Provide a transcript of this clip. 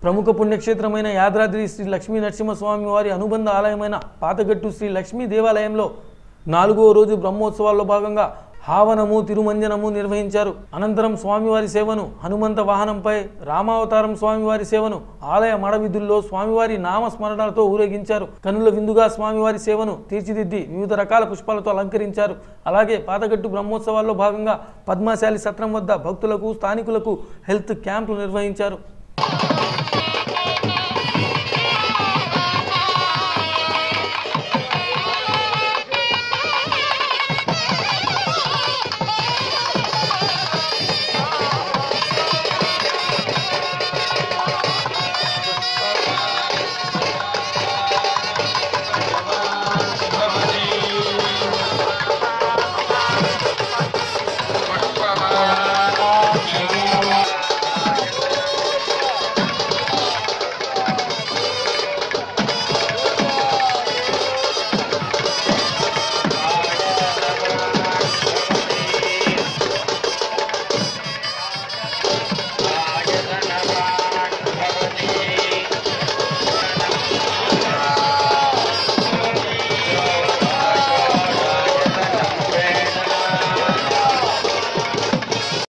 ప్రముఖ పుణ్యక్షేత్రమైన యాదాద్రి శ్రీ లక్ష్మీ నరసింహస్వామి వారి అనుబంధ ఆలయమైన పాతగట్టు శ్రీ లక్ష్మీ దేవాలయంలో 4వ రోజు బ్రహ్మోత్సవాల్లో భాగంగా హావనము తిరుమంజనము నిర్వహించారు. అనంతరం స్వామివారి సేవను హనుమంత వాహనంపై, రామావతారం స్వామివారి సేవను ఆలయ మడవిధుల్లో స్వామివారి నామస్మరణలతో ఊరేగించారు. కనుల విందుగా స్వామివారి సేవను తీర్చిదిద్ది వివిధ రకాల పుష్పాలతో అలంకరించారు. అలాగే పాతగట్టు బ్రహ్మోత్సవాల్లో భాగంగా పద్మశాలి సత్రం వద్ద భక్తులకు స్థానికులకు హెల్త్ క్యాంపులు నిర్వహించారు.